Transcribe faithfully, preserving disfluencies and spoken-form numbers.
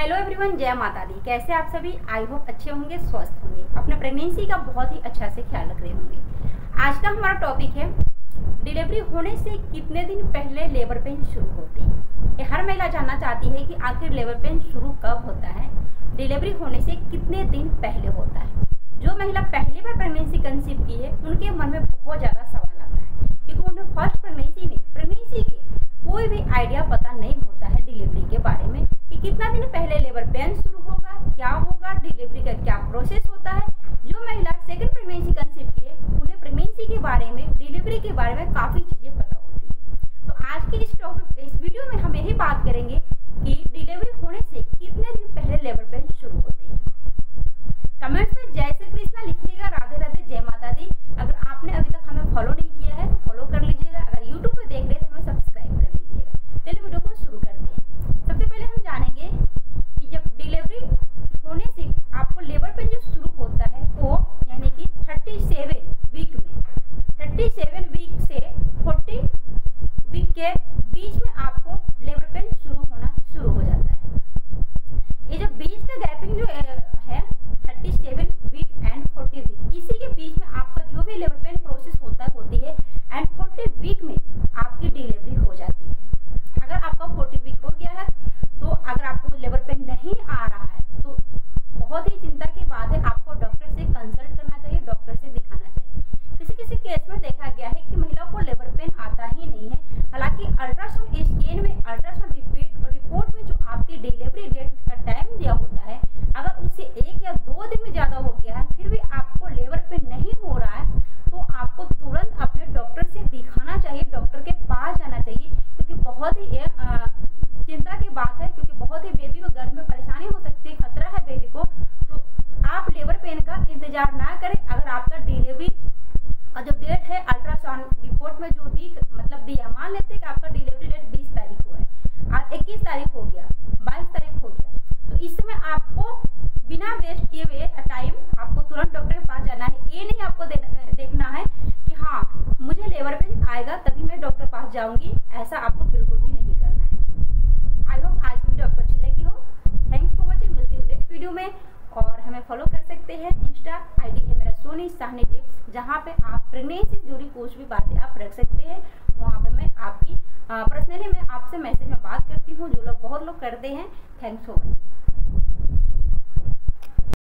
Hello everyone, जय माता दी। कैसे आप सभी? आई होप अच्छे होंगे, स्वस्थ होंगे, अपने प्रेगनेंसी का बहुत ही अच्छा से ख्याल रख रहे होंगे। आज का हमारा टॉपिक है डिलीवरी होने से कितने दिन पहले लेबर पेन शुरू होते हैं। ये हर महिला जानना चाहती है कि आखिर लेबर पेन शुरू कब होता है, डिलीवरी होने से कितने दिन पहले होता है। जो महिला पहली बार प्रेगनेंसी कंसीव की है उनके मन में बहुत ज़्यादा सवाल आता है क्योंकि उन्हें फर्स्ट प्रेगनेंसी में प्रेगनेंसी के कोई भी आइडिया पता नहीं होता है डिलीवरी के बारे में कि कितना दिन पहले लेबर पेन शुरू होगा, क्या होगा, डिलीवरी का क्या प्रोसेस होता है। जो महिला सेकंड प्रेगनेंसी कंसीव की है उन्हें प्रेगनेंसी के बारे में, डिलीवरी के बारे में काफ़ी चीज़ें पता होती है। तो आज के इस टॉपिक इस वीडियो में हम यही बात करेंगे कि डिलीवरी होने से कितने दिन पहले लेबर पेन शुरू होते हैं। कमेंट्स में जय श्री कृष्णा लिखिएगा, राधे राधे, जय माता दी। अगर आपने अभी तक हमें फॉलो नहीं किया है तो फॉलो कर लीजिएगा। अगर यूट्यूब पे देख रहे हैं तो हमें सब्सक्राइब कर लीजिएगा। चलिए वीडियो को शुरू करते हैं। सबसे पहले हम जानेंगे कि जब डिलीवरी होने से आपको लेबर पेन जो शुरू होता है वो यानी कि सैंतीस वीक में सैंतीस वीक से चालीस वीक के बीच में आपको लेबर पेन शुरू होना शुरू हो जाता है। ये जो बीच का गैपिंग जो है सैंतीस वीक एंड चालीस वीक, इसी के बीच में आपका जो भी लेबर पेन प्रोसेस होता है होती है एंड चालीस वीक में आपकी डिलीवरी हो जाती है। अगर आपका चालीस वीक हो गया है तो अगर आपको लेबर पेन नहीं आ रहा है तो बहुत ही चिंता की बात है, आपको डॉक्टर से कंसल्ट करना चाहिए, डॉक्टर से दिखाना चाहिए। किसी किसी केस में देखा गया है कि महिला को लेबर पेन आता ही नहीं है, हालांकि अल्ट्रासाउंड स्कैन में, अल्ट्रासाउंड रिपोर्ट रिपोर्ट में जो आपकी डिलीवरी डेट का टाइम दिया होता है, अगर उससे एक या दो दिन में ज़्यादा हो गया है फिर भी आपको लेबर पेन नहीं हो रहा है तो आपको तुरंत अपने डॉक्टर से दिखाना चाहिए, डॉक्टर के पास जाना चाहिए। क्योंकि बहुत ही आ, चिंता की बात है, क्योंकि बहुत ही बेबी को गर्भ में परेशानी हो सकती है, खतरा है बेबी को। तो आप लेबर पेन का इंतजार ना करें। अगर आपका डिलीवरी का जो डेट है अल्ट्रासाउंड रिपोर्ट में जो दी मतलब दिया, मान लेते हैं कि आपका डिलीवरी डेट बीस तारीख को है, आज इक्कीस तारीख हो गया, बाईस तारीख हो गया, तो इस समय आपको बिना वेस्ट किए हुए टाइम आपको तुरंत डॉक्टर के पास जाना है। ये नहीं आपको देखना है कि हाँ मुझे लेबर पेन आएगा तभी मैं डॉक्टर के पास जाऊंगी, ऐसा आपको बिल्कुल भी नहीं करना है। आई होप आज की वीडियो आपको अच्छी लगी हो। Thanks for watching. मिलती हूँ नेक्स्ट वीडियो में और हमें फॉलो कर सकते हैं। इंस्टा आईडी है मेरा सोनी साहनी टिप्स, जहाँ पे आप प्रेगनेंसी से जुड़ी कुछ भी बातें आप रख सकते हैं। वहाँ पे मैं आपकी पर्सनली मैं आपसे मैसेज में बात करती हूँ, जो लोग बहुत लोग करते हैं। Thanks for watching.